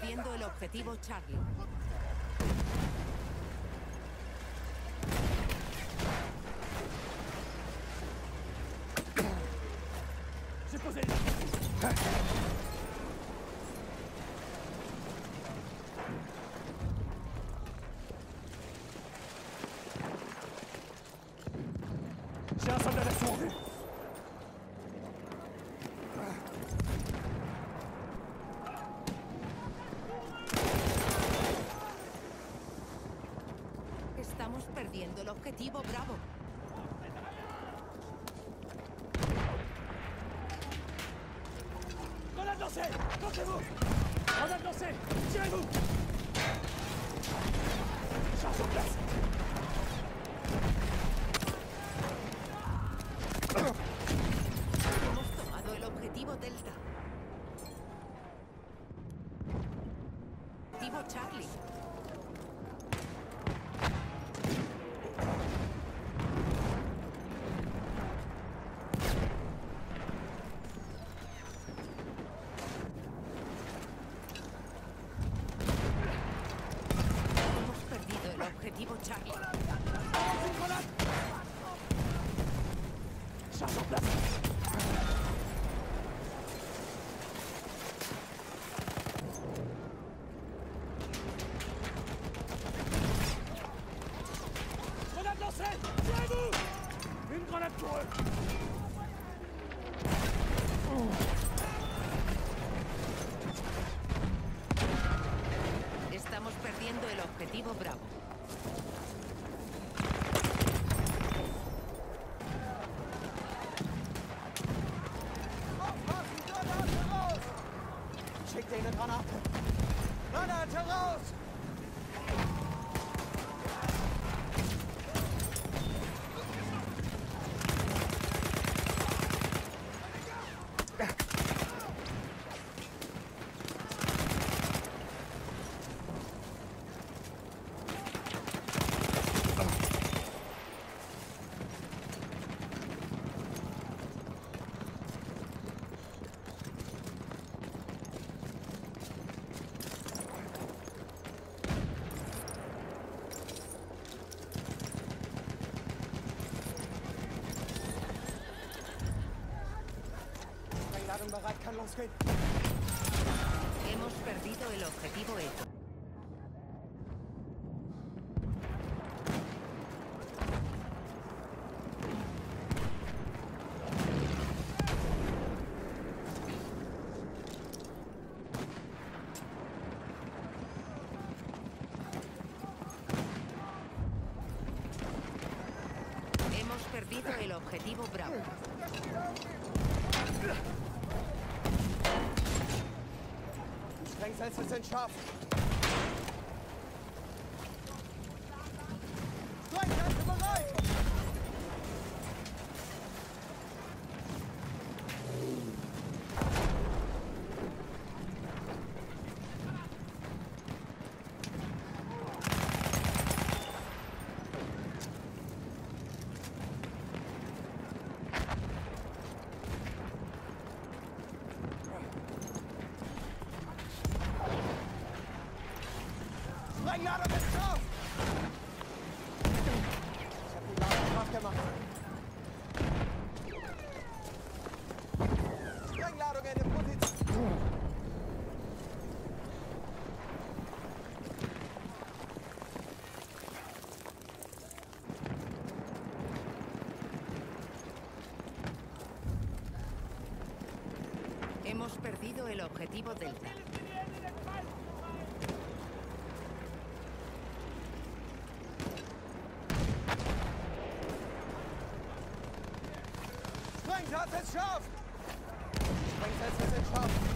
perdiendo el objetivo Charlie. J'ai posé J'ai un soldat d'assaut en vue. Estamos perdiendo el objetivo Bravo. Grenade lancée! Lancez-vous! Grenade lancée! Tirez-vous! Charge en place! Hemos tomado el objetivo Delta. Objetivo Charlie. Hemos perdido el objetivo Charlie. Une grenade! Charge en place! Grenade lancée! Tirez-vous! Une grenade pour eux! Estamos perdiendo el objetivo Bravo. Schick dir eine Granate! Granate raus! Sprengladung bereit, kann losgehen. Hemos perdido el objetivo Echo. Hemos perdido el objetivo Bravo. Die Sprengsätze sind scharf. Sprengsätze bereit! Sprengladung ist drauf! Ich hab die Ladung scharf gemacht. Sprengladung in Position. Hemos perdido el objetivo Delta. Sprengsatz ist scharf! Sprengsätze sind scharf!